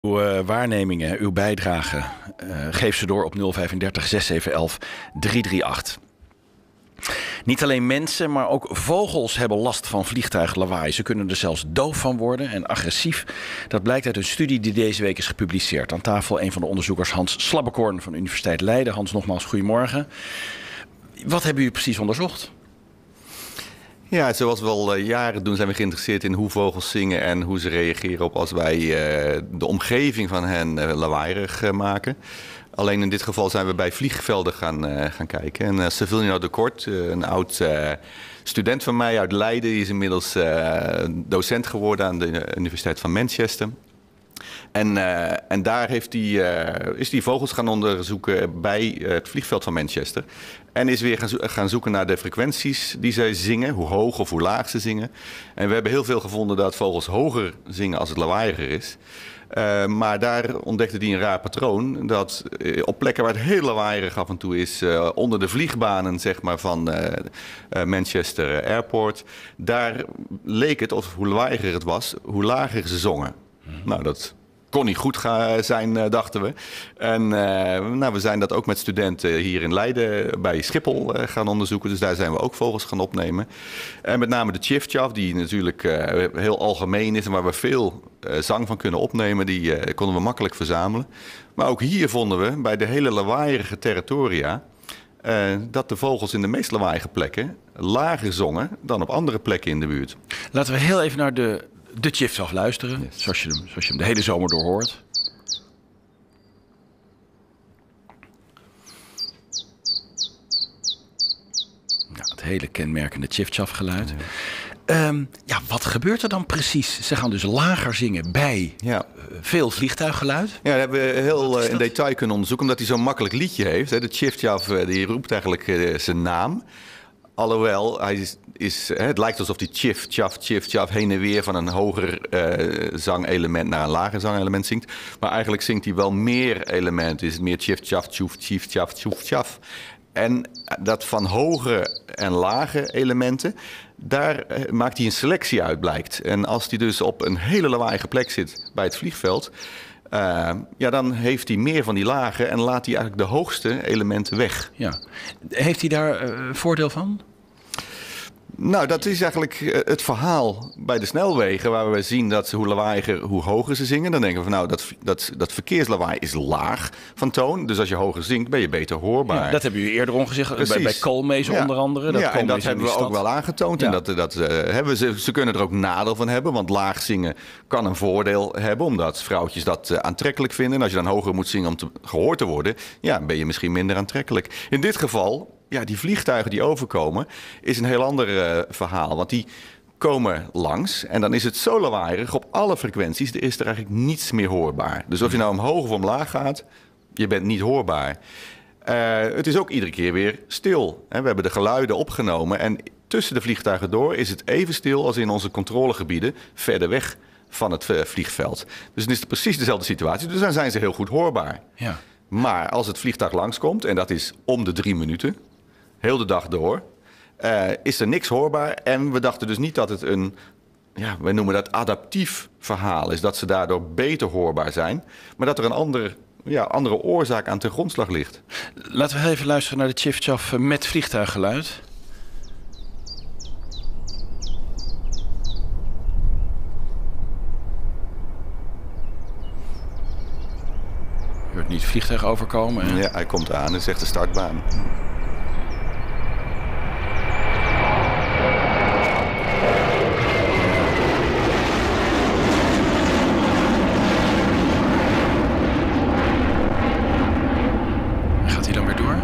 Uw waarnemingen, uw bijdrage, geef ze door op 035 6711 338. Niet alleen mensen, maar ook vogels hebben last van vliegtuiglawaai. Ze kunnen er zelfs doof van worden en agressief. Dat blijkt uit een studie die deze week is gepubliceerd. Aan tafel een van de onderzoekers, Hans Slabbekorn van de Universiteit Leiden. Hans, nogmaals, goedemorgen. Wat hebben jullie precies onderzocht? Ja, zoals we al jaren doen zijn we geïnteresseerd in hoe vogels zingen en hoe ze reageren op als wij de omgeving van hen lawaaierig maken. Alleen in dit geval zijn we bij vliegvelden gaan kijken. En Savilino de Kort, een oud student van mij uit Leiden, die is inmiddels docent geworden aan de Universiteit van Manchester. En daar is hij vogels gaan onderzoeken bij het vliegveld van Manchester. En is weer gaan zoeken naar de frequenties die zij zingen, hoe hoog of hoe laag ze zingen. En we hebben heel veel gevonden dat vogels hoger zingen als het lawaaiiger is. Maar daar ontdekte hij een raar patroon. Dat op plekken waar het heel lawaaierig af en toe is, onder de vliegbanen zeg maar, van Manchester Airport. Daar leek het, of hoe lawaaiiger het was, hoe lager ze zongen. Nou, dat kon niet goed zijn, dachten we. En we zijn dat ook met studenten hier in Leiden bij Schiphol gaan onderzoeken. Dus daar zijn we ook vogels gaan opnemen. En met name de chif-chaf, die natuurlijk heel algemeen is en waar we veel zang van kunnen opnemen, die konden we makkelijk verzamelen. Maar ook hier vonden we bij de hele lawaaierige territoria dat de vogels in de meest lawaaiige plekken lager zongen dan op andere plekken in de buurt. Laten we heel even naar de chif-chaf luisteren, yes. zoals je hem de hele zomer door hoort. Nou, het hele kenmerkende chif-chaf geluid. Ja. Wat gebeurt er dan precies? Ze gaan dus lager zingen bij veel vliegtuiggeluid. Ja, dat hebben we heel in detail kunnen onderzoeken, omdat hij zo'n makkelijk liedje heeft. De chif-chaf die roept eigenlijk zijn naam. Alhoewel, het lijkt alsof hij chif-chaf heen en weer van een hoger zangelement naar een lager zangelement zingt. Maar eigenlijk zingt hij wel meer elementen. Is het meer chif-chaf, chif-chaf, chuf-chaf. En dat van hoge en lage elementen, daar maakt hij een selectie uit, blijkt. En als hij dus op een hele lawaaiige plek zit bij het vliegveld, dan heeft hij meer van die lage en laat hij eigenlijk de hoogste elementen weg. Ja. Heeft hij daar voordeel van? Nou, dat is eigenlijk het verhaal bij de snelwegen, waar we zien dat hoe lawaaiiger, hoe hoger ze zingen. Dan denken we van dat verkeerslawaai is laag van toon. Dus als je hoger zingt, ben je beter hoorbaar. Ja, dat hebben jullie eerder gezegd, bij Koolmezen onder andere. En dat hebben we ook wel aangetoond. Ja. En ze kunnen er ook nadeel van hebben, want laag zingen kan een voordeel hebben, omdat vrouwtjes dat aantrekkelijk vinden. En als je dan hoger moet zingen om gehoord te worden, ben je misschien minder aantrekkelijk. In dit geval, die vliegtuigen die overkomen, is een heel ander verhaal. Want die komen langs en dan is het zo lawaaiig op alle frequenties. Er is er eigenlijk niets meer hoorbaar. Dus of je nou omhoog of omlaag gaat, je bent niet hoorbaar. Het is ook iedere keer weer stil. We hebben de geluiden opgenomen en tussen de vliegtuigen door is het even stil als in onze controlegebieden verder weg van het vliegveld. Dus dan is het precies dezelfde situatie. Dus dan zijn ze heel goed hoorbaar. Ja. Maar als het vliegtuig langskomt, en dat is om de 3 minuten, heel de dag door, is er niks hoorbaar. En we dachten dus niet dat het we noemen dat adaptief verhaal is. Dat ze daardoor beter hoorbaar zijn. Maar dat er een andere oorzaak aan ten grondslag ligt. Laten we even luisteren naar de chif-chaf met vliegtuiggeluid. Je hoort niet het vliegtuig overkomen. Hè? Ja, hij komt aan. Dat is echt de startbaan. Gaat hij dan weer door?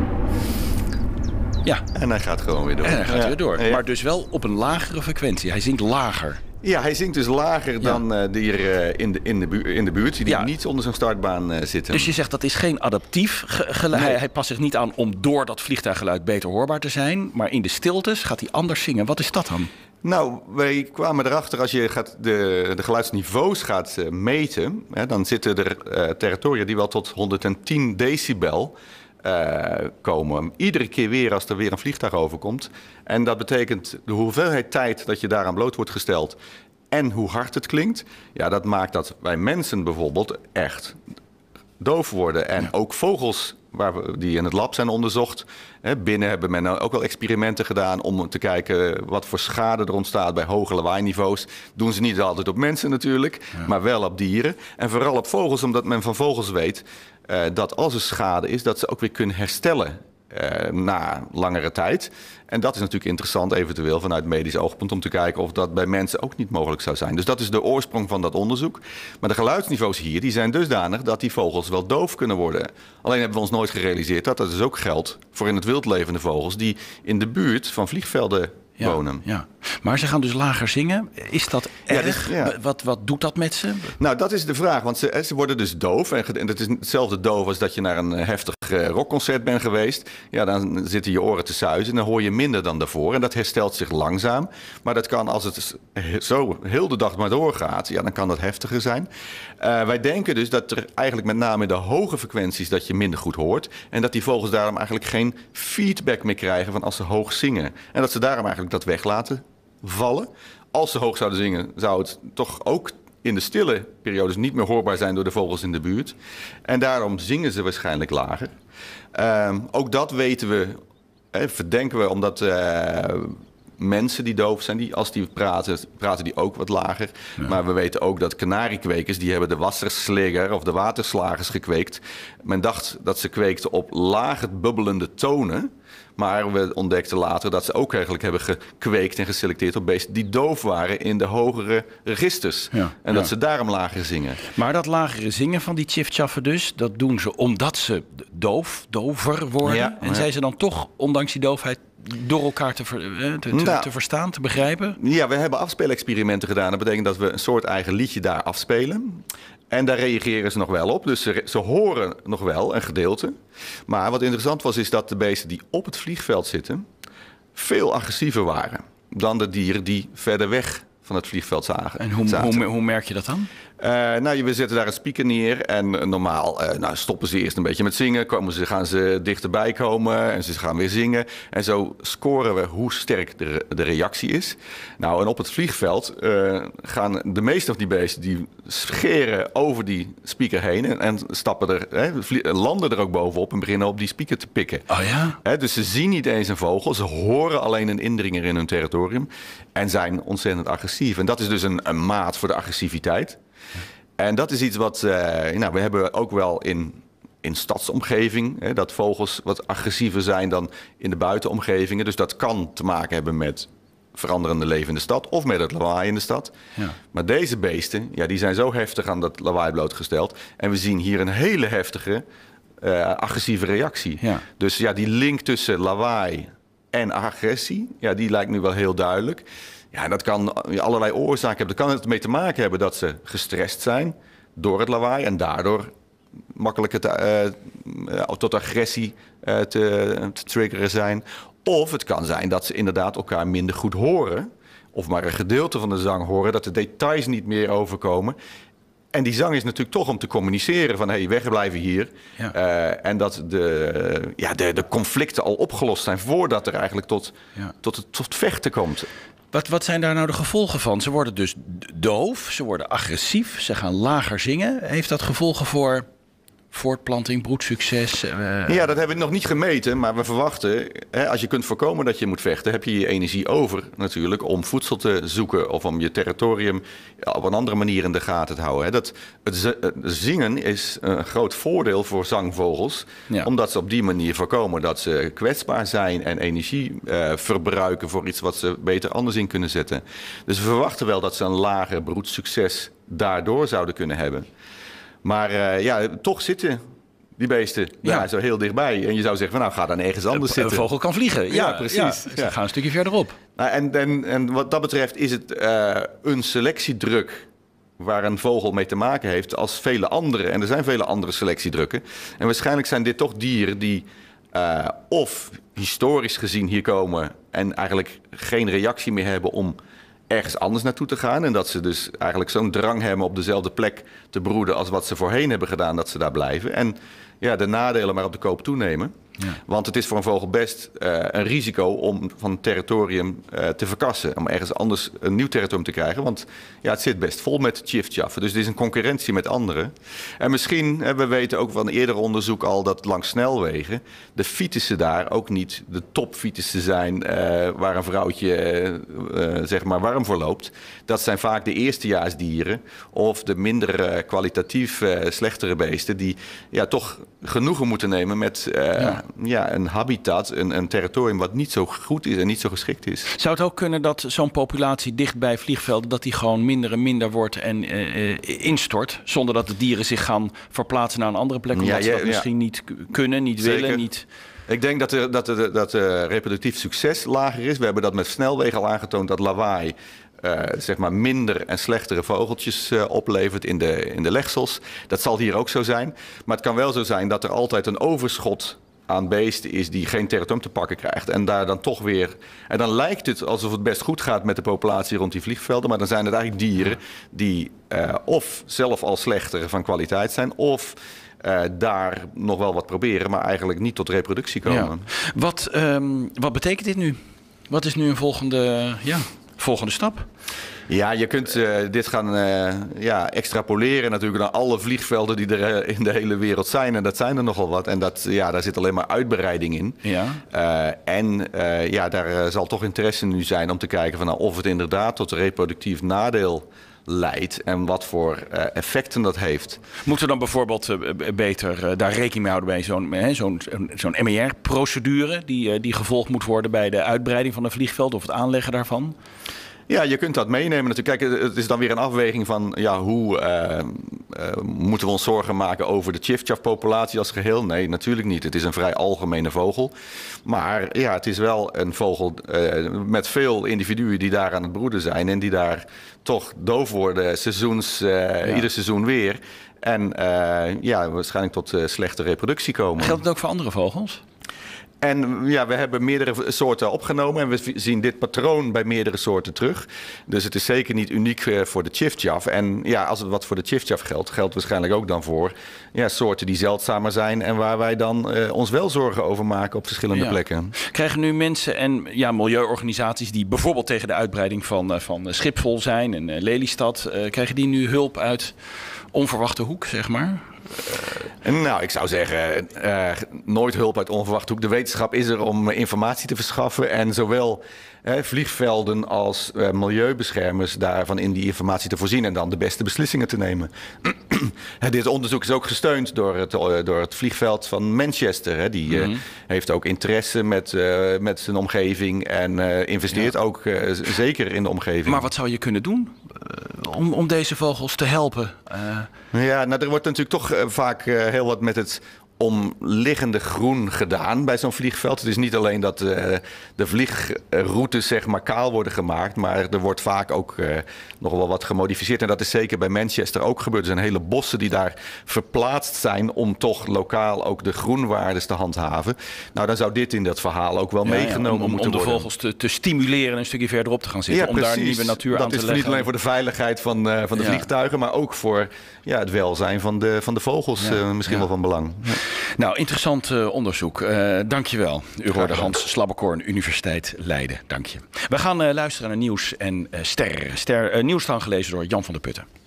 Ja. En hij gaat gewoon weer door. En hij gaat weer door. Ja. Maar dus wel op een lagere frequentie. Hij zingt lager. Ja, hij zingt dus lager dan die er in de buurt, die niet onder zo'n startbaan zitten. Dus je zegt dat is geen adaptief geluid. Nee. Hij past zich niet aan om door dat vliegtuiggeluid beter hoorbaar te zijn. Maar in de stiltes gaat hij anders zingen. Wat is dat dan? Nou, wij kwamen erachter, als je de geluidsniveaus gaat meten, dan zitten er territoria die wel tot 110 decibel komen. Iedere keer weer als er weer een vliegtuig overkomt. En dat betekent de hoeveelheid tijd dat je daaraan bloot wordt gesteld en hoe hard het klinkt. Ja, dat maakt dat wij mensen bijvoorbeeld echt doof worden. En ook vogels die in het lab zijn onderzocht. Binnen hebben men ook wel experimenten gedaan om te kijken wat voor schade er ontstaat bij hoge lawaainiveaus. Doen ze niet altijd op mensen natuurlijk, maar wel op dieren. En vooral op vogels, omdat men van vogels weet dat als er schade is, dat ze ook weer kunnen herstellen na langere tijd. En dat is natuurlijk interessant eventueel vanuit medisch oogpunt om te kijken of dat bij mensen ook niet mogelijk zou zijn. Dus dat is de oorsprong van dat onderzoek. Maar de geluidsniveaus hier die zijn dusdanig dat die vogels wel doof kunnen worden. Alleen hebben we ons nooit gerealiseerd dat dat dus ook geldt voor in het wild levende vogels die in de buurt van vliegvelden wonen. Ja. Maar ze gaan dus lager zingen. Is dat erg? Wat doet dat met ze? Nou, dat is de vraag. Want ze worden dus doof. En het is hetzelfde doof als dat je naar een heftig rockconcert bent geweest. Ja, dan zitten je oren te suizen en dan hoor je minder dan daarvoor. En dat herstelt zich langzaam. Maar dat kan, als het zo heel de dag maar doorgaat, ja, dan kan dat heftiger zijn. Wij denken dus dat er eigenlijk met name in de hoge frequenties dat je minder goed hoort. En dat die vogels daarom eigenlijk geen feedback meer krijgen van als ze hoog zingen. En dat ze daarom eigenlijk dat weg laten vallen. Als ze hoog zouden zingen, zou het toch ook in de stille periodes niet meer hoorbaar zijn door de vogels in de buurt. En daarom zingen ze waarschijnlijk lager. Ook dat weten we, verdenken we, omdat mensen die doof zijn, als die praten die ook wat lager. Ja. Maar we weten ook dat kanariekwekers, die hebben de wassersliger of de waterslagers gekweekt. Men dacht dat ze kweekten op lager bubbelende tonen. Maar we ontdekten later dat ze ook eigenlijk hebben gekweekt en geselecteerd op beesten die doof waren in de hogere registers. Ja, en dat ze daarom lager zingen. Maar dat lagere zingen van die tjiftjaffen dus, dat doen ze omdat ze dover worden. Ja, en zijn ze dan toch, ondanks die doofheid, door elkaar te verstaan, te begrijpen? Ja, we hebben afspeelexperimenten gedaan. Dat betekent dat we een soort eigen liedje daar afspelen. En daar reageren ze nog wel op. Dus ze horen nog wel een gedeelte. Maar wat interessant was, is dat de beesten die op het vliegveld zitten veel agressiever waren dan de dieren die verder weg van het vliegveld zagen. En hoe merk je dat dan? We zetten daar een speaker neer en normaal stoppen ze eerst een beetje met zingen. Gaan ze dichterbij komen en ze gaan weer zingen. En zo scoren we hoe sterk de reactie is. Nou, en op het vliegveld gaan de meeste van die beesten die scheren over die speaker heen en stappen landen er ook bovenop en beginnen op die speaker te pikken. Oh ja? Dus ze zien niet eens een vogel, ze horen alleen een indringer in hun territorium en zijn ontzettend agressief. En dat is dus een maat voor de agressiviteit. En dat is iets wat we hebben ook wel in stadsomgeving. Dat vogels wat agressiever zijn dan in de buitenomgevingen. Dus dat kan te maken hebben met veranderende leven in de stad of met het lawaai in de stad. Ja. Maar deze beesten, die zijn zo heftig aan dat lawaai blootgesteld. En we zien hier een hele heftige agressieve reactie. Ja. Dus die link tussen lawaai en agressie, die lijkt nu wel heel duidelijk. Ja, dat kan allerlei oorzaken hebben. Dat kan het mee te maken hebben dat ze gestrest zijn door het lawaai en daardoor makkelijker tot agressie te triggeren zijn. Of het kan zijn dat ze inderdaad elkaar minder goed horen, of maar een gedeelte van de zang horen, dat de details niet meer overkomen. En die zang is natuurlijk toch om te communiceren van wegblijven hier. Ja. En dat de conflicten al opgelost zijn voordat er eigenlijk tot vechten komt. Wat zijn daar nou de gevolgen van? Ze worden dus doof, ze worden agressief, ze gaan lager zingen. Heeft dat gevolgen voor voortplanting, broedsucces? Ja, dat hebben we nog niet gemeten, maar we verwachten, als je kunt voorkomen dat je moet vechten, heb je energie over natuurlijk om voedsel te zoeken of om je territorium op een andere manier in de gaten te houden. Het zingen is een groot voordeel voor zangvogels, omdat ze op die manier voorkomen dat ze kwetsbaar zijn en energie verbruiken voor iets wat ze beter anders in kunnen zetten. Dus we verwachten wel dat ze een lager broedsucces daardoor zouden kunnen hebben. Maar toch zitten die beesten zo heel dichtbij. En je zou zeggen, ga dan ergens anders zitten. Een vogel kan vliegen. Ja, precies. Ja, ze gaan een stukje verderop. En wat dat betreft is het een selectiedruk waar een vogel mee te maken heeft als vele andere. En er zijn vele andere selectiedrukken. En waarschijnlijk zijn dit toch dieren die of historisch gezien hier komen en eigenlijk geen reactie meer hebben om ergens anders naartoe te gaan. En dat ze dus eigenlijk zo'n drang hebben op dezelfde plek te broeden als wat ze voorheen hebben gedaan, dat ze daar blijven. En de nadelen maar op de koop toenemen. Ja. Want het is voor een vogel best een risico om van een territorium te verkassen. Om ergens anders een nieuw territorium te krijgen. Want ja, het zit best vol met chiefchaffen. Dus het is een concurrentie met anderen. En misschien, we weten ook van eerder onderzoek al dat langs snelwegen de fietsen daar ook niet de topfietsen zijn waar een vrouwtje zeg maar warm voor loopt. Dat zijn vaak de eerstejaarsdieren of de minder kwalitatief slechtere beesten die ja, toch genoegen moeten nemen met een habitat, een territorium wat niet zo goed is en niet zo geschikt is. Zou het ook kunnen dat zo'n populatie dicht bij vliegvelden, dat die gewoon minder en minder wordt en instort, zonder dat de dieren zich gaan verplaatsen naar een andere plek, omdat ze dat misschien niet kunnen, niet Zeker. willen, niet... Ik denk dat reproductief succes lager is. We hebben dat met snelwegen al aangetoond dat lawaai zeg maar minder en slechtere vogeltjes oplevert in de legsels. Dat zal hier ook zo zijn. Maar het kan wel zo zijn dat er altijd een overschot aan beesten is die geen territorium te pakken krijgt. En daar dan toch weer... En dan lijkt het alsof het best goed gaat met de populatie rond die vliegvelden. Maar dan zijn het eigenlijk dieren die of zelf al slechtere van kwaliteit zijn, of daar nog wel wat proberen, maar eigenlijk niet tot reproductie komen. Ja. Wat betekent dit nu? Wat is nu een volgende stap? Ja, je kunt dit gaan extrapoleren natuurlijk naar alle vliegvelden die er in de hele wereld zijn. En dat zijn er nogal wat. En daar zit alleen maar uitbreiding in. Ja. Daar zal toch interesse nu zijn om te kijken van, of het inderdaad tot reproductief nadeel leidt en wat voor effecten dat heeft. Moeten we dan bijvoorbeeld beter daar rekening mee houden bij zo'n MER-procedure die gevolgd moet worden bij de uitbreiding van een vliegveld of het aanleggen daarvan? Ja, je kunt dat meenemen natuurlijk. Kijk, het is dan weer een afweging van hoe moeten we ons zorgen maken over de chiffchaff-populatie als geheel? Nee, natuurlijk niet. Het is een vrij algemene vogel. Maar ja, het is wel een vogel met veel individuen die daar aan het broeden zijn en die daar toch doof worden ieder seizoen weer. En waarschijnlijk tot slechte reproductie komen. Geldt het ook voor andere vogels? En ja, we hebben meerdere soorten opgenomen en we zien dit patroon bij meerdere soorten terug. Dus het is zeker niet uniek voor de chiffchaff. En ja, als het wat voor de chiffchaff geldt, geldt waarschijnlijk ook dan voor soorten die zeldzamer zijn en waar wij dan ons wel zorgen over maken op verschillende plekken. Krijgen nu mensen en milieuorganisaties die bijvoorbeeld tegen de uitbreiding van Schiphol zijn en Lelystad, krijgen die nu hulp uit onverwachte hoek, zeg maar? Nou, ik zou zeggen, nooit hulp uit onverwachte hoek. De wetenschap is er om informatie te verschaffen. En zowel vliegvelden als milieubeschermers daarvan in die informatie te voorzien en dan de beste beslissingen te nemen. Dit onderzoek is ook gesteund door het vliegveld van Manchester. Die heeft ook interesse met zijn omgeving en investeert ook zeker in de omgeving. Maar wat zou je kunnen doen om deze vogels te helpen? Ja, er wordt natuurlijk toch vaak heel wat met het omliggende groen gedaan bij zo'n vliegveld. Het is niet alleen dat de vliegroutes zeg maar kaal worden gemaakt, maar er wordt vaak ook nog wel wat gemodificeerd. En dat is zeker bij Manchester ook gebeurd. Er zijn hele bossen die daar verplaatst zijn om toch lokaal ook de groenwaardes te handhaven. Nou, dan zou dit in dat verhaal ook wel meegenomen moeten worden. Om de vogels te stimuleren een stukje verderop te gaan zitten. Ja, om daar nieuwe natuur aan te leggen. Dat is niet alleen voor de veiligheid van de vliegtuigen, maar ook voor het welzijn van de vogels misschien wel van belang. Ja. Nou, interessant onderzoek. Dank je wel. U hoorde Hans Slabbekorn, Universiteit Leiden. Dank je. We gaan luisteren naar Nieuws en Ster. Nieuws dan gelezen door Jan van der Putten.